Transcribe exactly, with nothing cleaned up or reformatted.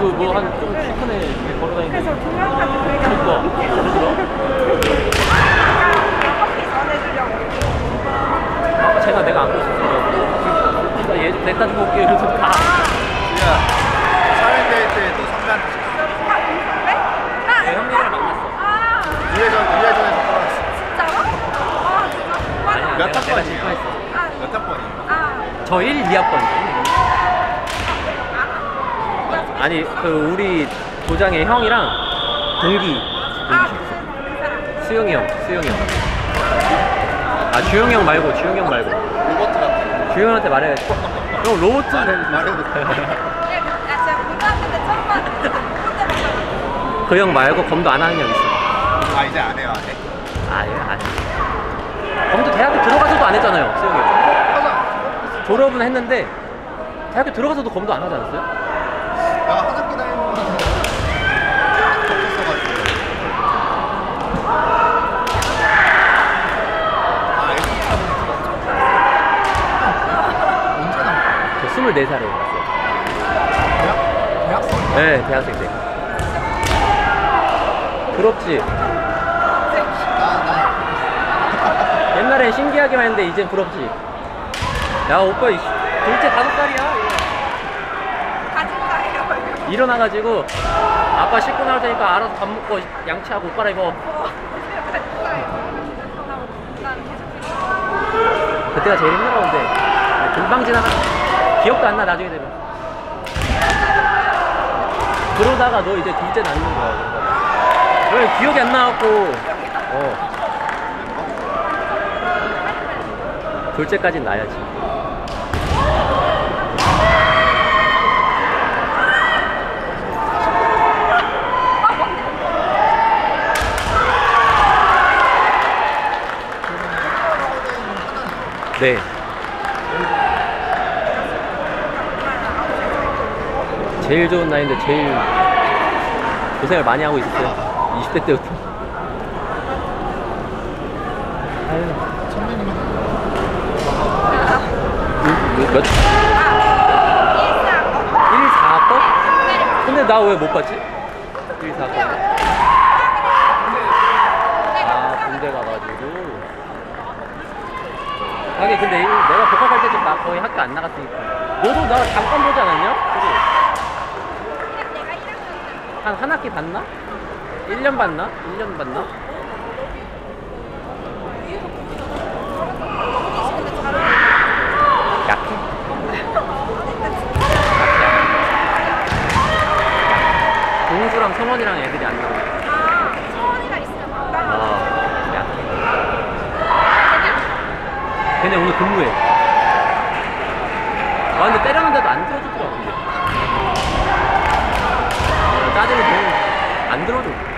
그 뭐 한 좀 키 큰 애 걸어다니는. 그래서 동영상을 저희가 그니까 커피 전해주려고. 아까 제가 내가 안고 있었어. 얘 좀 냈다 주고 올게 이러면서 가. 야, 사회대회 때 또 선배한테 아, 네? 아, 네, 형님이랑 만났어. 아, 우회전, 우회전에서 떨어졌어. 진짜로? 아, 진짜? 아니야, 몇 내가, 내가 학번이에요? 실패했어. 아, 몇 학번이에요? 아, 저 일, 이 학번. 아니 그 우리 도장의 형이랑 동기 아, 그, 그 사람. 수영이 형, 수영이 형. 아 주영이 형 말고 주영이 형 말고 로버트 같아. 주영이 형한테 말해야지. 형 로봇 말해도 돼. 야, 진짜 고등학교 때 처음 봤는데 못 그 형 말고 검도 안 하는 형 있어. 아, 이제 안 해요, 안 해? 아예 안 해. 검도 대학교 들어가서도 안 했잖아요, 수영이 형. 하자. 졸업은 했는데 대학교 들어가서도 검도 안 하지 않았어요? 나 화장기 다니는 거 덮었어가지고. 아, 이거 언제 나온 거야? 저 스물네 살에 갔어요. 대학? 대학생? 네, 대학생 때. 부럽지? 나, 나. 옛날엔 신기하기만 했는데 이젠 부럽지? 야 오빠 이 둘째 다섯 살이야. 가진다예요. 일어나가지고 아빠 씻고 나올 테니까 알아서 밥 먹고 양치하고 옷 갈아입어. 그때가 제일 힘들어. 근데 금방 지나가. 기억도 안 나 나중에 되면. 그러다가 너 이제 둘째 낳는 거야. 왜 기억이 안 나갖고 어 둘째까진 나야지. 네. 제일 좋은 나이인데 제일 고생을 많이 하고 있었어요. 이십 대 때부터. 아유. 선배님은 몇? 일, 사 학번? 근데 나 왜 못 봤지? 일, 사 학번. 아, 군대 가가지고. 하긴 근데 일, 내가 복학할 때쯤 나 거의 학교 안 나갔으니까. 너도 나 잠깐 보지 않았냐? 그지? 한, 한 학기 봤나? 일 년 봤나? 일 년 봤나? 약해? 동수랑 성원이랑 애들이 안 나오고. 아, 서원이가 있으면 아, 약해. 걔네 오늘 근무해. 아, 근데 때렸는데도 안 들어주더라고, 근데. 짜증을 너무 안 들어줘.